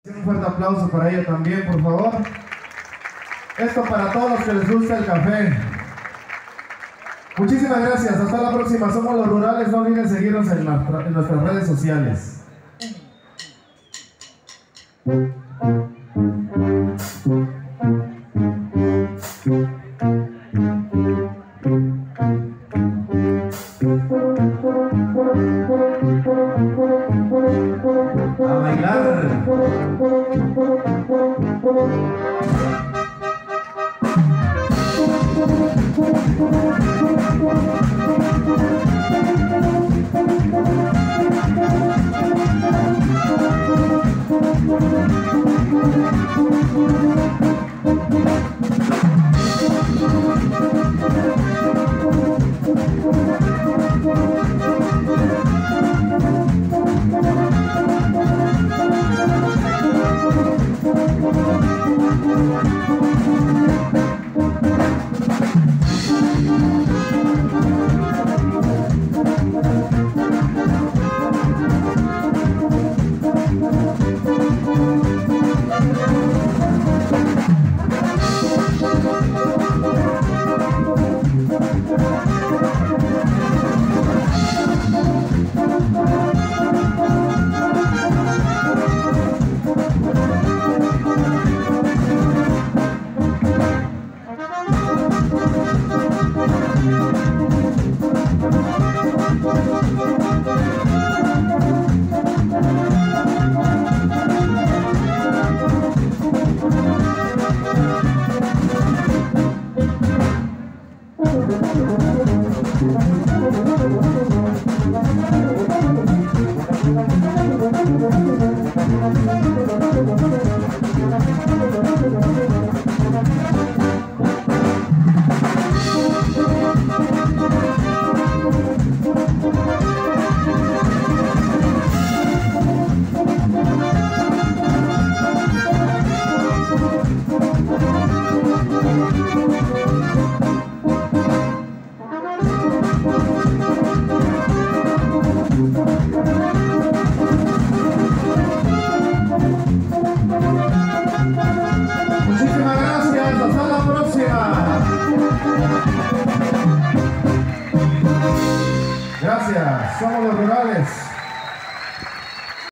Un fuerte aplauso para ella también, por favor. Esto para todos los que les gusta el café. Muchísimas gracias, hasta la próxima. Somos Los Rurales, no olviden seguirnos en nuestras redes sociales. A bailar. Muchísimas gracias, hasta la próxima. Gracias, somos Los Rurales.